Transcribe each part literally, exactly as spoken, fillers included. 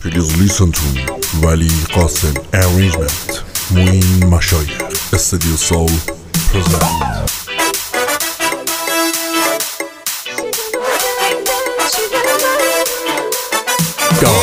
Please listen to Wali Qasim arrangement. Muin Mashayikh Studio Soul present. Go.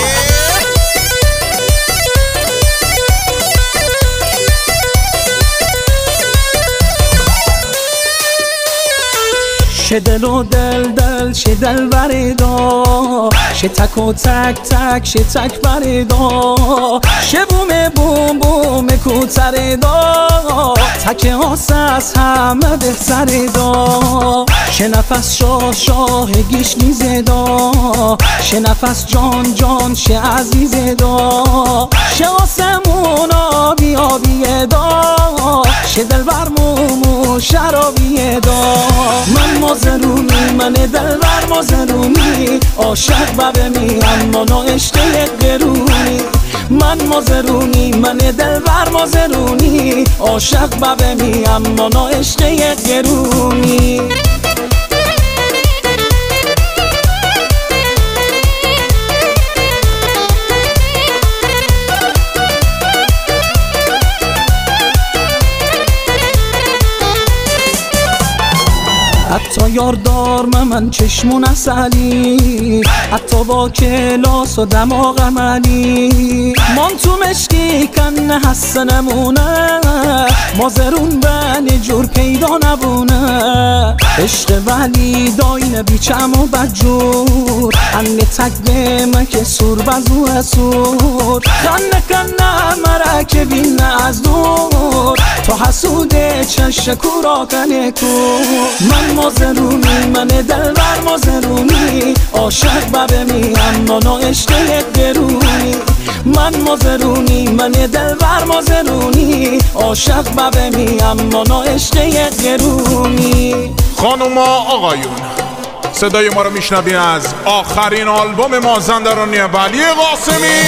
شه دل و دل دل شه دل بریدا، شه تک و تک تک شه تک بریدا، شه بوم بوم بوم کوتریدا، تک آس از همه بهتریدا، شه نفس شاه شاه گیش نیزدا، شه نفس جان جان شه عزیزدا، شه آسمون آبی آبی دا، شه دل بر مومو شرابی دا. من مازرونی من دل بر مازرونی، عاشق ببمی اما نا عشق قرونی. من مازرونی من دل بر مازرونی، عاشق ببمی اما نا عشق قرونی. حتی یاردار من چشمون اصلی، حتی با کلاس و دماغ عملی، من تو مشکی کنه حسنمونه، مازرون بنی جور پیدا نبونه. عشق ولی داین بیچم و بدجور، انه تک به مک سور بزو سور، خنه کنه مرک بینه از دور، تو حسوده چش کورا کنه کور. من مازرونی من دل بر مازرونی، عاشق ببمی اما نا عشق قرونی. من مازرونی من دل بر مازرونی، عاشق ببمی اما نا عشق قرونی. خانوما آقایون، صدای ما رو میشنوین از آخرین آلبوم مازندرانی ولی قاسمی.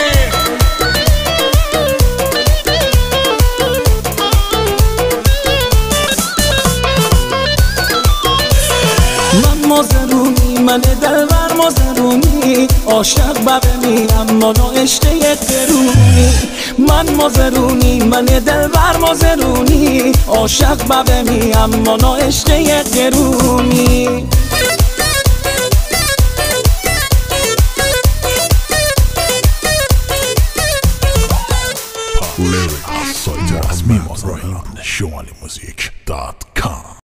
من مازرونی من دل بر مازرونی، عاشق ببمی اما نا عشق قرونی. من مازرونی من دل بر مازرونی، عاشق ببمی اما نا عشق قرونی.